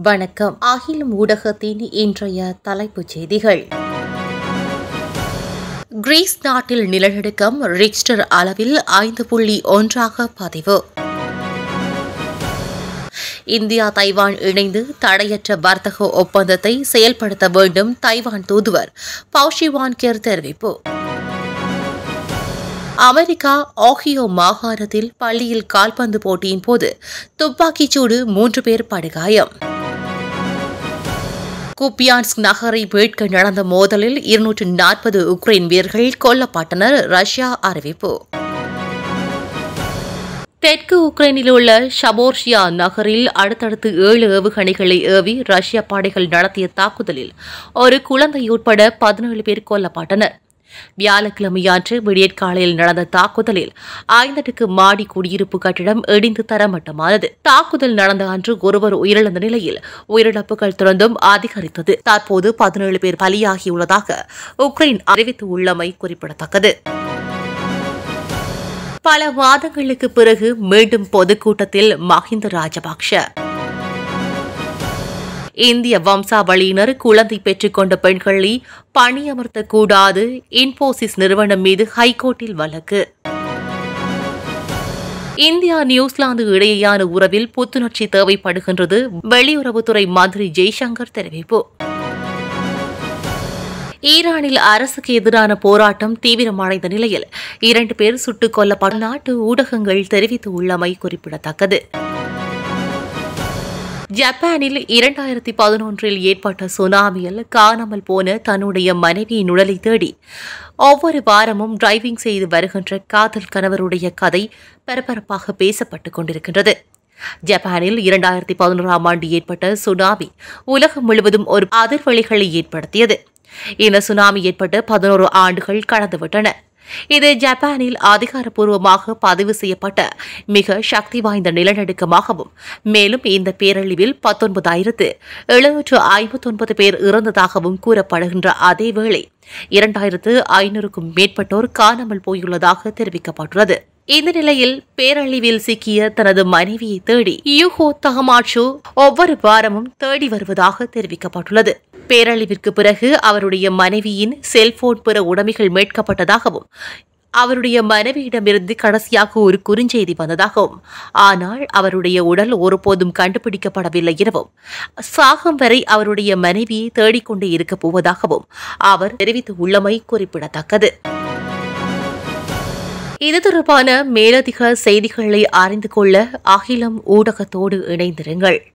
வணக்கம். அகிலம் ஊடகத்தின் இன்றைய தலைப்புச் செய்திகள். கிரீஸ் நாட்டில் நிலநடுக்கம் ரிக்டர் அளவில் 5.1 பதிவு. இந்தியா தைவான் இணைந்து தடையற்ற வர்த்தக ஒப்பந்தத்தை செயல்படுத்த வேண்டும் தைவான் தூதுவர் பவுஷிவான்கர் தெரிவிப்பு. அமெரிக்கா ஓஹியோ மாகாணத்தில் பள்ளியில் கால்பந்து போட்டியின் போது துப்பாக்கிச்சூடு 3 பேர் படுகாயம். குப்பியான்ஸ்க் நகரை மீட்க நடந்த மோதலில் 240 உக்ரைன் வீரர்கள் கொல்லப்பட்டனர் ரஷ்யா அறிவிப்பு. தெற்கு உக்ரைனில் உள்ள ஷபோர்ஷியா நகரில் அடுத்தடுத்து 7 ஏவுகணைகளை ஏவி ரஷ்ய படைகள் நடத்திய தாக்குதலில் ஒரு குழந்தை உட்பட 17 பேர் கொல்லப்பட்டனர். வியாழக்கிழமையன்று விடியற்காலையில் நடந்த தாக்குதலில் 5 அடுக்கு மாடி குடியிருப்பு கட்டிடம் இடிந்து தரமட்டமானது. தாக்குதல் நடந்த அன்று ஒருவர் உயிரிழந்த நிலையில் உயிரிழப்புகள் தொடர்ந்தும் அதிகரித்தது. தற்போது 17 பேர் பலியாகியுள்ளதாக உக்ரைன் அறிவித்துள்ளமை குறிப்பிடத்தக்கது. பல மாதங்களுக்கு பிறகு மீண்டும் பொதுக்கூட்டத்தில் மஹிந்த ராஜபக்ஷ. இந்திய வம்சாவளியினர் குழந்தை பெற்றுக் கொண்ட பெண்களை பணியமர்த்தக்கூடாது இன்போசிஸ் நிறுவனம் மீது ஹைகோர்ட்டில் வழக்கு. இந்தியா நியூசிலாந்து இடையேயான உறவில் புத்துணர்ச்சி தேவைப்படுகின்றது வெளியுறவுத்துறை மந்திரி ஜெய்சங்கர் தெரிவிப்பு. ஈரானில் அரசுக்கு எதிரான போராட்டம் தீவிரமடைந்த நிலையில் 2 பேர் சுட்டுக் கொல்லப்பட்ட நாட்டு ஊடகங்கள் தெரிவித்துள்ளமை குறிப்பிடத்தக்கது. ஜப்பானில் 2011 ஏற்பட்ட சுனாமியில் காணாமல் போன தன்னுடைய மனைவியின் உடலை தேடி ஒவ்வொரு வாரமும் டிரைவிங் செய்து வருகின்ற காதல் கணவருடைய கதை பரபரப்பாக பேசப்பட்டுக் கொண்டிருக்கின்றது. ஜப்பானில் 2011 ஆண்டு ஏற்பட்ட சுனாமி உலகம் முழுவதும் ஒரு அதிர்வலைகளை ஏற்படுத்தியது. இந்த சுனாமி ஏற்பட்டு 11 ஆண்டுகள் கடந்துவிட்டன. இது ஜப்பானில் அதிகாரப்பூர்வமாக பதிவு செய்யப்பட்ட மிக சக்தி வாய்ந்த நிலநடுக்கமாகவும், மேலும் இந்த பேரழிவில் 19,759 பேர் இறந்ததாகவும் கூறப்படுகின்ற அதேவேளை 2,500க்கும் மேற்பட்டோர் காணாமல் போயுள்ளதாக தெரிவிக்கப்பட்டுள்ளது. இந்த நிலையில் பேரழிவில் சிக்கிய தனது மனைவியை தேடி யூகோ தகமாட்சு ஒவ்வொரு வாரமும் தேடி வருவதாக தெரிவிக்கப்பட்டுள்ளது. பேரழிவிற்கு பிறகு அவருடைய மனைவியின் செல்போன் பிற உடைமைகள் மீட்கப்பட்டதாகவும், அவருடைய மனைவியிடமிருந்து கடைசியாக ஒரு குறுஞ்செய்தி வந்ததாகவும், ஆனால் அவருடைய உடல் ஒருபோதும் கண்டுபிடிக்கப்படவில்லை எனவும், சாகும் வரை அவருடைய மனைவியை தேடிக்கொண்டே இருக்கப் போவதாகவும் அவர் தெரிவித்துள்ளமை குறிப்பிடத்தக்கது. இது தொடர்பான மேலதிக செய்திகளை அறிந்து கொள்ள அகிலம் ஊடகத்தோடு இணைந்திருங்கள்.